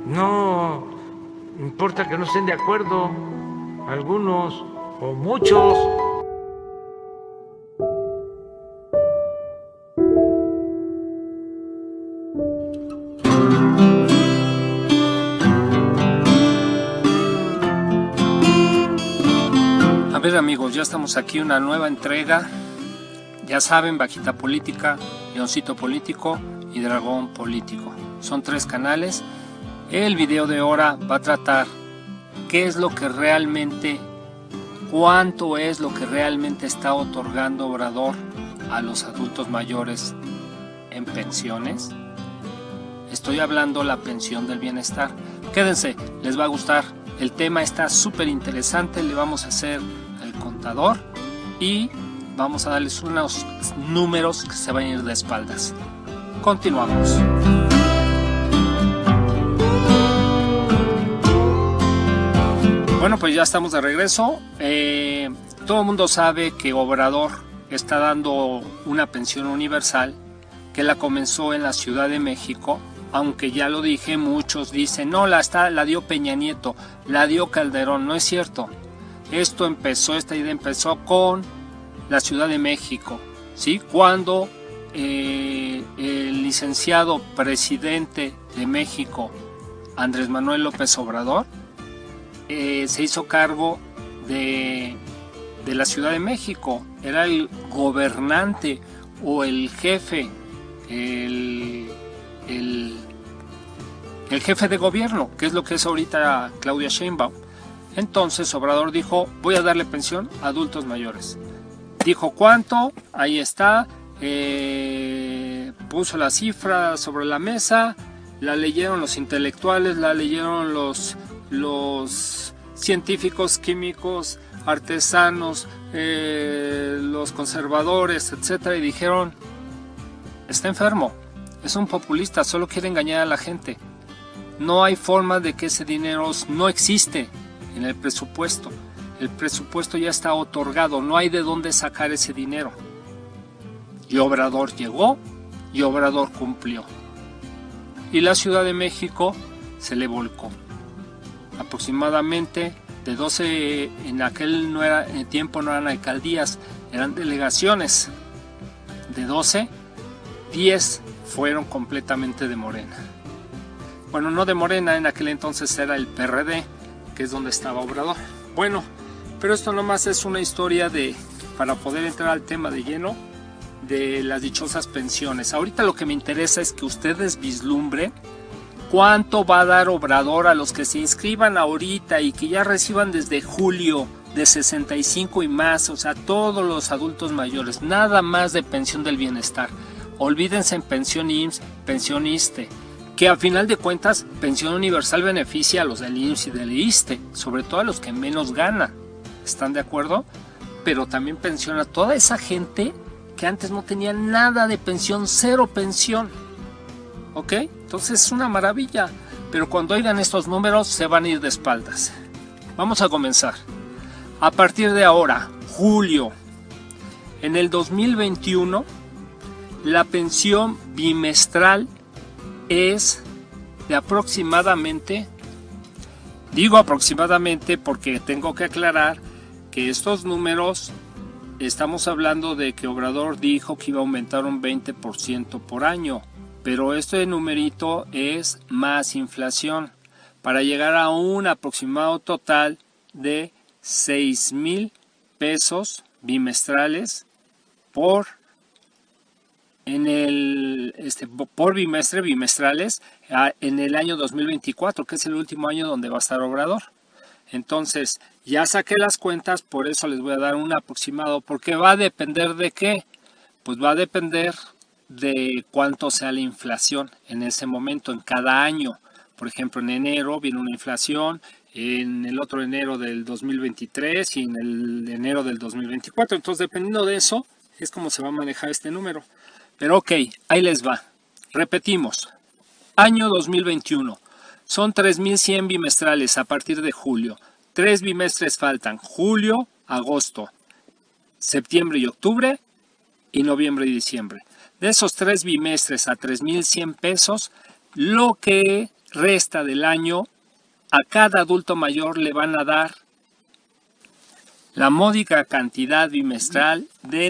No importa que no estén de acuerdo algunos o muchos. A ver amigos, ya estamos aquí, una nueva entrega. Ya saben, Vaquita Política, Leoncito Político y Dragón Político. Son 3 canales. El video de ahora va a tratar qué es lo que realmente, cuánto es lo que realmente está otorgando Obrador a los adultos mayores en pensiones. Estoy hablando la pensión del bienestar. Quédense, les va a gustar. El tema está súper interesante. Le vamos a hacer el contador y vamos a darles unos números que se van a ir de espaldas. Continuamos. Bueno, pues ya estamos de regreso. Todo el mundo sabe que Obrador está dando una pensión universal que la comenzó en la Ciudad de México, aunque ya lo dije, muchos dicen, no, la dio Peña Nieto, la dio Calderón. No es cierto. Esta idea empezó con la Ciudad de México, ¿sí? Cuando el licenciado presidente de México, Andrés Manuel López Obrador, se hizo cargo de la Ciudad de México. Era el gobernante o el jefe, el jefe de gobierno, que es lo que es ahorita Claudia Sheinbaum. Entonces Obrador dijo, voy a darle pensión a adultos mayores. Dijo cuánto, ahí está, puso la cifra sobre la mesa, la leyeron los intelectuales, la leyeron los científicos, químicos, artesanos, los conservadores, etcétera, y dijeron, está enfermo, es un populista, solo quiere engañar a la gente. No hay forma de que ese dinero no existe en el presupuesto. El presupuesto ya está otorgado, no hay de dónde sacar ese dinero. Y Obrador llegó y Obrador cumplió. Y la Ciudad de México se le volcó. Aproximadamente de 12, en aquel tiempo no eran alcaldías, eran delegaciones. De 12, 10 fueron completamente de Morena. Bueno, no de Morena, en aquel entonces era el PRD, que es donde estaba Obrador. Bueno, pero esto nomás es una historia para poder entrar al tema de lleno de las dichosas pensiones. Ahorita lo que me interesa es que ustedes vislumbren cuánto va a dar Obrador a los que se inscriban ahorita y que ya reciban desde julio de 65 y más, o sea, todos los adultos mayores, nada más de pensión del bienestar. Olvídense en pensión IMSS, pensión ISSSTE, que a final de cuentas pensión universal beneficia a los del IMSS y del ISSSTE, sobre todo a los que menos ganan. ¿Están de acuerdo? Pero también pensiona a toda esa gente que antes no tenía nada de pensión, cero pensión. ¿Ok? Entonces es una maravilla. Pero cuando oigan estos números se van a ir de espaldas. Vamos a comenzar. A partir de ahora, julio, en el 2021, la pensión bimestral es de aproximadamente, digo aproximadamente porque tengo que aclarar que estos números, estamos hablando de que Obrador dijo que iba a aumentar un 20% por año, pero este numerito es más inflación, para llegar a un aproximado total de 6,000 pesos bimestrales por bimestrales en el año 2024, que es el último año donde va a estar Obrador. Entonces, ya saqué las cuentas, por eso les voy a dar un aproximado, porque va a depender de qué. Pues va a depender de cuánto sea la inflación en ese momento, en cada año. Por ejemplo, en enero viene una inflación, en el otro enero del 2023 y en el enero del 2024. Entonces, dependiendo de eso, es como se va a manejar este número. Pero ok, ahí les va. Repetimos. Año 2021. Son 3,100 bimestrales a partir de julio. 3 bimestres faltan. Julio, agosto, septiembre y octubre, y noviembre y diciembre. De esos 3 bimestres a 3,100 pesos, lo que resta del año, a cada adulto mayor le van a dar la módica cantidad bimestral de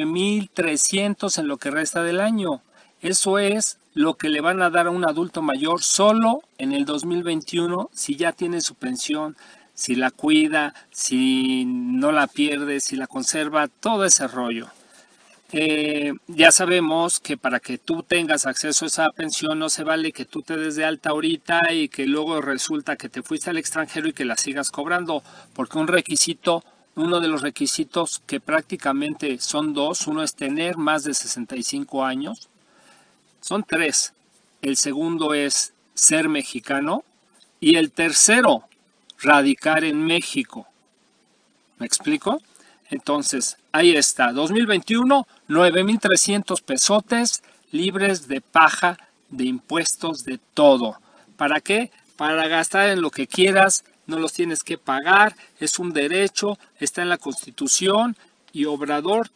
9,300 en lo que resta del año. Eso es lo que le van a dar a un adulto mayor solo en el 2021 si ya tiene su pensión, si la cuida, si no la pierde, si la conserva, todo ese rollo. Ya sabemos que para que tú tengas acceso a esa pensión no se vale que tú te des de alta ahorita y que luego resulta que te fuiste al extranjero y que la sigas cobrando, porque uno de los requisitos que prácticamente son dos, uno es tener más de 65 años, son tres. El segundo es ser mexicano y el tercero, radicar en México. ¿Me explico? Entonces, ahí está, 2021, 9,300 pesotes libres de paja, de impuestos, de todo. ¿Para qué? Para gastar en lo que quieras, no los tienes que pagar, es un derecho, está en la Constitución y Obrador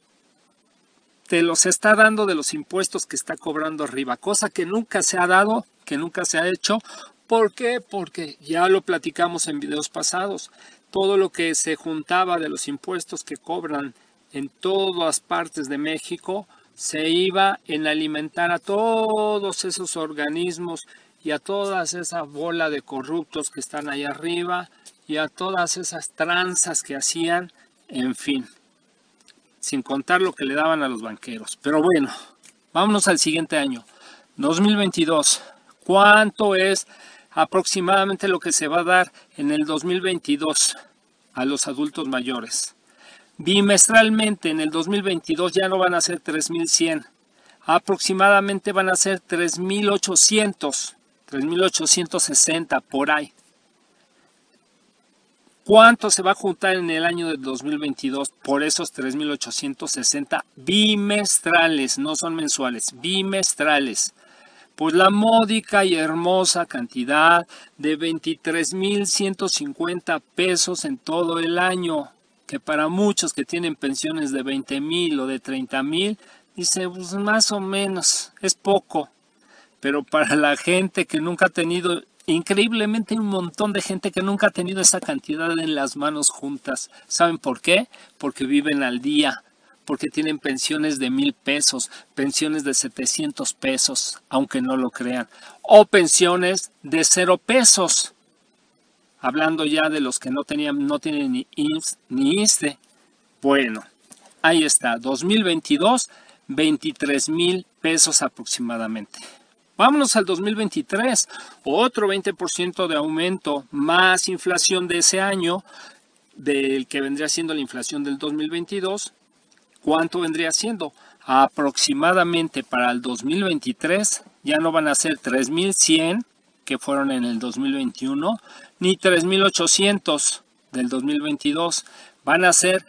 te los está dando de los impuestos que está cobrando arriba, cosa que nunca se ha dado, que nunca se ha hecho. ¿Por qué? Porque ya lo platicamos en videos pasados. Todo lo que se juntaba de los impuestos que cobran en todas partes de México se iba en alimentar a todos esos organismos y a toda esa bola de corruptos que están ahí arriba y a todas esas tranzas que hacían, en fin, sin contar lo que le daban a los banqueros. Pero bueno, vámonos al siguiente año, 2022. ¿Cuánto es aproximadamente lo que se va a dar en el 2022 a los adultos mayores? Bimestralmente en el 2022 ya no van a ser 3,100, aproximadamente van a ser 3,800, 3,860 por ahí. ¿Cuánto se va a juntar en el año de 2022 por esos 3,860 bimestrales? No son mensuales, bimestrales. Pues la módica y hermosa cantidad de 23,150 pesos en todo el año, que para muchos que tienen pensiones de 20,000 o de 30,000, dice, pues más o menos, es poco. Pero para la gente que nunca ha tenido, increíblemente hay un montón de gente que nunca ha tenido esa cantidad en las manos juntas. ¿Saben por qué? Porque viven al día. Porque tienen pensiones de 1,000 pesos, pensiones de 700 pesos, aunque no lo crean, o pensiones de 0 pesos, hablando ya de los que no tienen ni IMSS ni ISSSTE. Bueno, ahí está, 2022, 23,000 pesos aproximadamente. Vámonos al 2023, otro 20% de aumento, más inflación de ese año, del que vendría siendo la inflación del 2022. ¿Cuánto vendría siendo? Aproximadamente para el 2023 ya no van a ser 3,100 que fueron en el 2021, ni 3,800 del 2022. Van a ser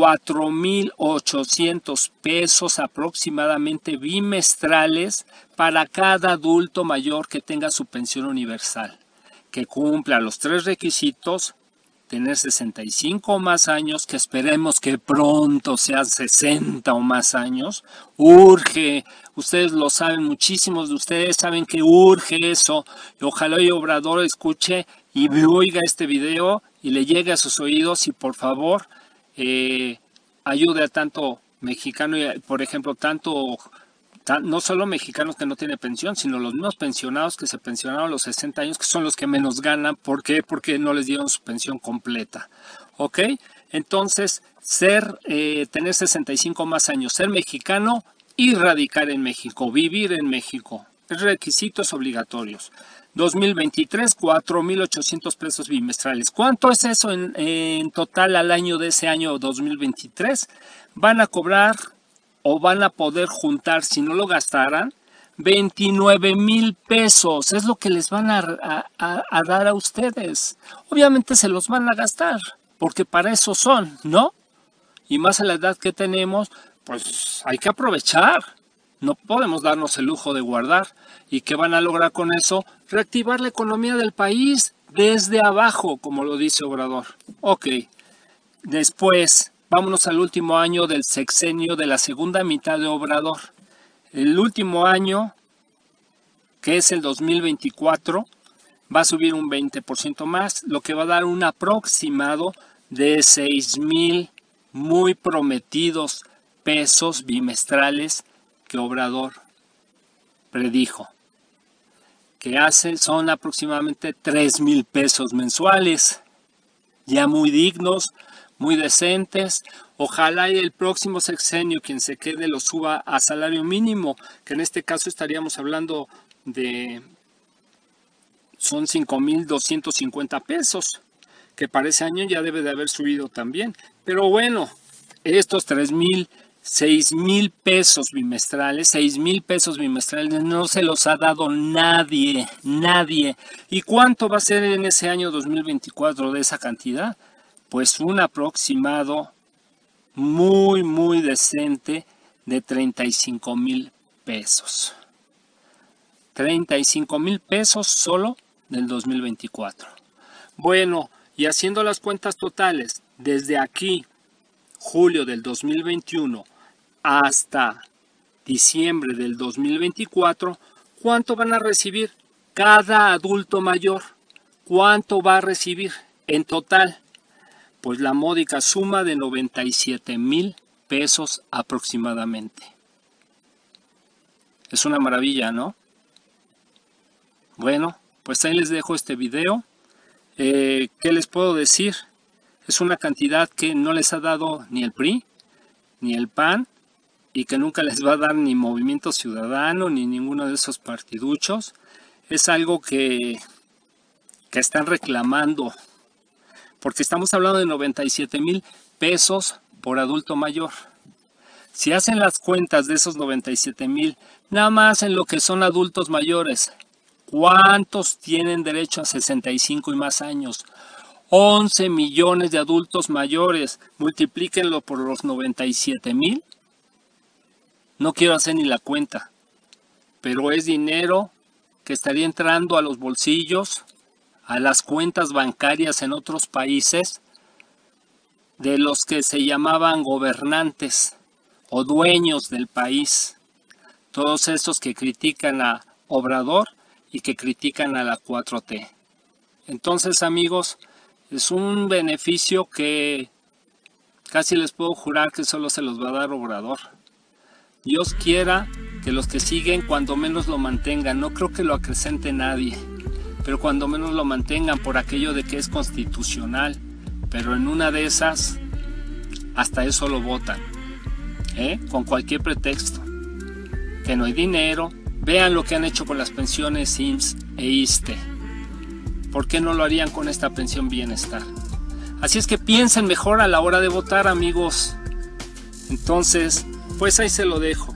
4,800 pesos aproximadamente bimestrales para cada adulto mayor que tenga su pensión universal, que cumpla los tres requisitos: tener 65 o más años, que esperemos que pronto sean 60 o más años. Urge, ustedes lo saben, muchísimos de ustedes saben que urge eso. Y ojalá el Obrador escuche y oiga este video y le llegue a sus oídos y por favor ayude a tanto mexicano y, por ejemplo, no solo mexicanos que no tienen pensión, sino los mismos pensionados que se pensionaron a los 60 años, que son los que menos ganan. ¿Por qué? Porque no les dieron su pensión completa. ¿Ok? Entonces, tener 65 más años, ser mexicano y radicar en México, vivir en México. Requisitos obligatorios. 2023, 4,800 pesos bimestrales. ¿Cuánto es eso en total al año de ese año 2023? Van a cobrar o van a poder juntar, si no lo gastaran, 29,000 pesos. Es lo que les van a dar a ustedes. Obviamente se los van a gastar, porque para eso son, ¿no? Y más a la edad que tenemos, pues hay que aprovechar. No podemos darnos el lujo de guardar. ¿Y qué van a lograr con eso? Reactivar la economía del país desde abajo, como lo dice Obrador. Ok. Después, vámonos al último año del sexenio de la segunda mitad de Obrador. El último año, que es el 2024, va a subir un 20% más, lo que va a dar un aproximado de 6,000 muy prometidos pesos bimestrales que Obrador predijo, que son aproximadamente 3,000 pesos mensuales, ya muy dignos, muy decentes. Ojalá y el próximo sexenio quien se quede lo suba a salario mínimo, que en este caso estaríamos hablando de, son 5,250 pesos, que para ese año ya debe de haber subido también. Pero bueno, estos 3,000, 6,000 pesos bimestrales, 6,000 pesos bimestrales no se los ha dado nadie, nadie. ¿Y cuánto va a ser en ese año 2024 de esa cantidad? Pues un aproximado muy, muy decente de 35,000 pesos. 35,000 pesos solo del 2024. Bueno, y haciendo las cuentas totales, desde aquí, julio del 2021, hasta diciembre del 2024, ¿cuánto van a recibir cada adulto mayor? ¿Cuánto va a recibir en total? Pues la módica suma de 97,000 pesos aproximadamente. Es una maravilla, ¿no? Bueno, pues ahí les dejo este video. ¿Qué les puedo decir? Es una cantidad que no les ha dado ni el PRI, ni el PAN, y que nunca les va a dar ni Movimiento Ciudadano, ni ninguno de esos partiduchos. Es algo que están reclamando, porque estamos hablando de 97,000 pesos por adulto mayor. Si hacen las cuentas de esos 97,000, nada más en lo que son adultos mayores, ¿cuántos tienen derecho a 65 y más años? 11 millones de adultos mayores, multiplíquenlo por los 97,000. No quiero hacer ni la cuenta, pero es dinero que estaría entrando a los bolsillos, a las cuentas bancarias en otros países, de los que se llamaban gobernantes o dueños del país. Todos esos que critican a Obrador y que critican a la 4T. Entonces, amigos, es un beneficio que casi les puedo jurar que solo se los va a dar Obrador. Dios quiera que los que siguen cuando menos lo mantengan. No creo que lo acrecente nadie, pero cuando menos lo mantengan por aquello de que es constitucional. Pero en una de esas, hasta eso lo votan, con cualquier pretexto. Que no hay dinero. Vean lo que han hecho con las pensiones IMSS e ISSSTE. ¿Por qué no lo harían con esta pensión bienestar? Así es que piensen mejor a la hora de votar, amigos. Entonces, pues ahí se lo dejo.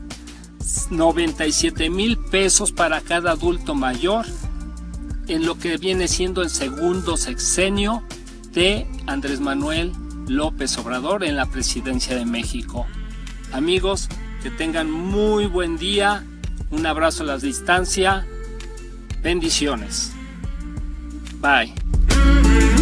97,000 pesos para cada adulto mayor en lo que viene siendo el segundo sexenio de Andrés Manuel López Obrador en la presidencia de México. Amigos, que tengan muy buen día. Un abrazo a la distancia. Bendiciones. Bye.